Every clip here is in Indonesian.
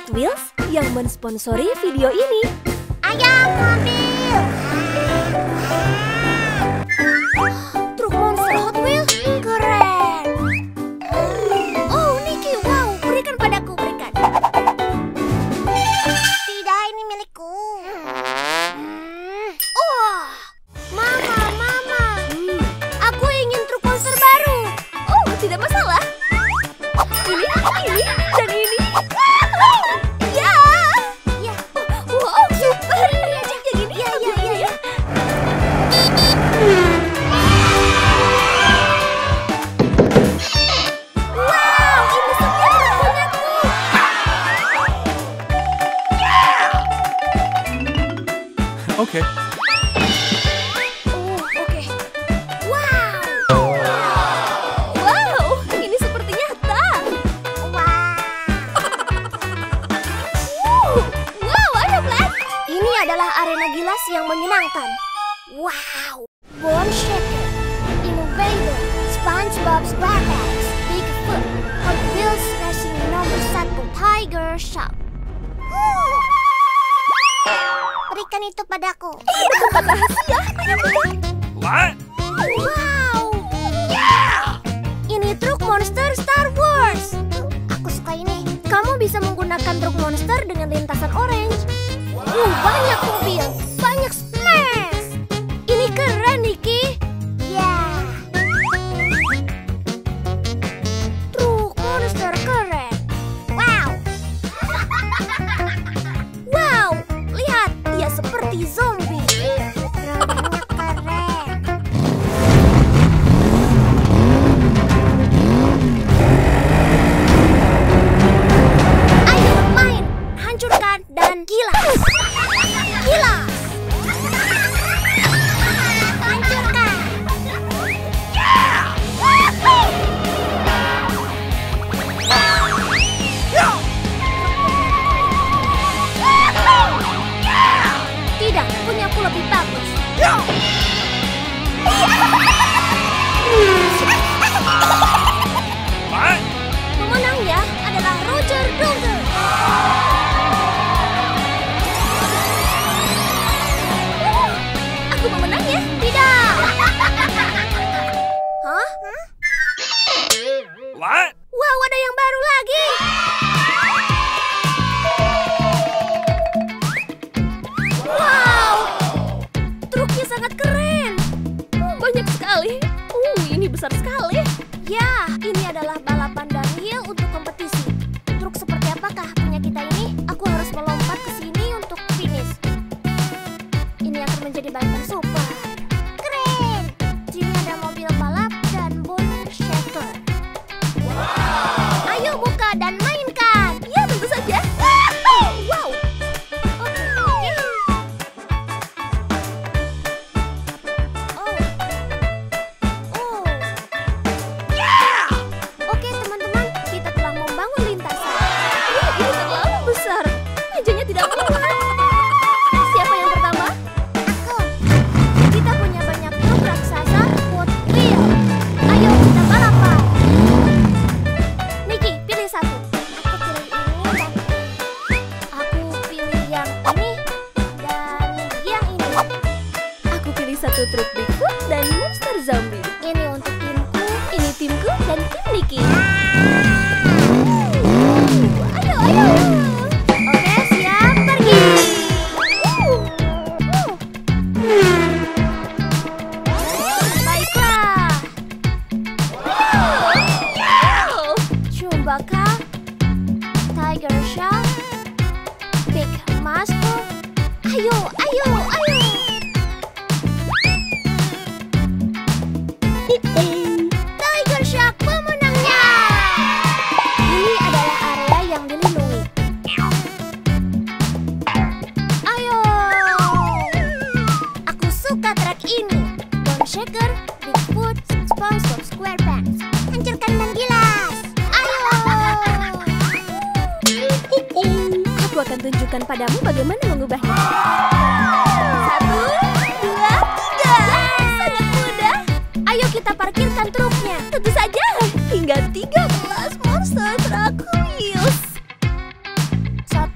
Wheels yang mensponsori video ini. Ayam mobil. Truk monster Hot Wheels, keren. Oh, Niki, wow, berikan padaku, berikan. Tidak, ini milikku. Oh, Mama. Aku ingin truk monster baru. Oh, tidak masalah. Ini, dan ini. Ya. Wow, super. Yang gini. Ya. Wow, ini semua punyaku. Okay. Oh, oke. Wow. Wow, ini seperti nyata. Wow, ayo Black. Ini adalah arena gilas yang menyenangkan. Wow. Bone Shaker, Innovator, SpongeBob SquarePants, Bigfoot, Hot Wheels Racing nomor 1, Tiger Shark. Berikan itu padaku. What? Wow. Ini truk monster Star Wars. Aku suka ini. Kamu bisa menggunakan truk monster dengan lintasan orange. Banyak mobil, banyak smash. Ini keren, Niki. Ya. Truk monster keren. Wow. Wow, lihat, dia seperti zombie. Rambutnya keren. Ayo main, hancurkan dan gilas. Gilas. Hancurkan. Tidak, punyaku lebih bagus. What? Pemenangnya adalah Roger Dogger. Aku memenangnya. Tidak. Hah? What? Wow, ada yang baru lagi. Wow, truknya sangat keren. Banyak sekali. Ini besar sekali. Ya, ini adalah balapan downhill untuk kompetisi. Truk seperti apakah punya kita ini? Aku harus melompat ke sini untuk finish. Ini akan menjadi balapan super. Keren. Sini ada mobil balap dan Bone Shaker. Ayo buka dan mainkan. Ya, tentu saja. Wow. Oke. Oh. Oke teman-teman, kita telah membangun lintasan. Ini terlalu besar. Mejanya tidak muat. Siapa yang pertama? Aku. Kita punya banyak truk raksasa Hot Wheel. Ayo kita balapan. Niki, pilih satu. Aku pilih ini dan aku pilih yang ini dan yang ini. Aku pilih satu truk Bigfoot dan monster zombie. Ini untuk timku. Ini timku dan tim Niki. Ayo. Oke, siap, pergi. Baiklah. Wow. Chewbacca, Tiger Shark, Big Master. Ayo. Tiger Shark pemenangnya. Ini adalah area yang dilindungi. Ayo. Aku suka trek ini. Bone Shaker, Bigfoot, SpongeBob SquarePants. Hancurkan dan gilas. Ayo. Aku akan tunjukkan padamu bagaimana mengubahnya. 1, 2, 3. Sangat mudah. Ayo kita parkirkan truknya. Tentu saja. Hingga 13 monster truck wheels. 1,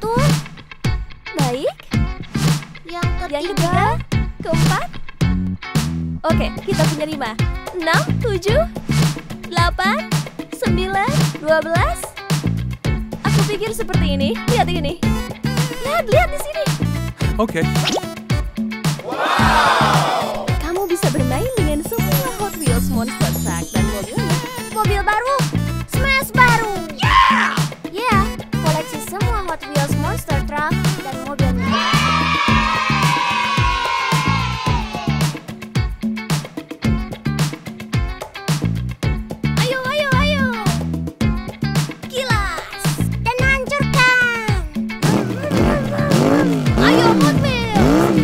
Yang ketiga, keempat. Oke, kita punya 5, 6, 7, 8, 9, 12. Aku pikir seperti ini. Lihat ini. Lihat di sini. Okay. Kamu bisa bermain dengan semua Hot Wheels monster truck dan mobilnya. Mobil baru, smash baru. Ya, koleksi semua Hot Wheels monster truck dan mobilnya. Ayo. Kilas dan hancurkan. Ayo Hot Wheels.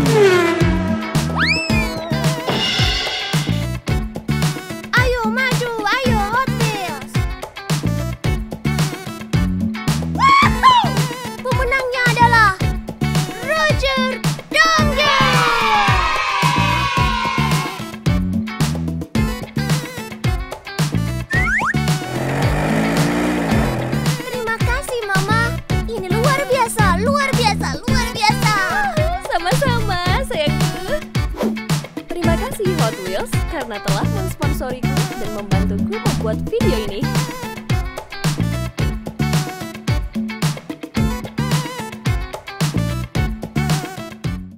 Ayo maju, ayo Hot Wheels. Woohoo! Pemenangnya adalah Roger Dongger. Terima kasih Mama. Ini luar biasa. Sama-sama, sayangku. Terima kasih Hot Wheels karena telah mensponsoriku dan membantuku membuat video ini.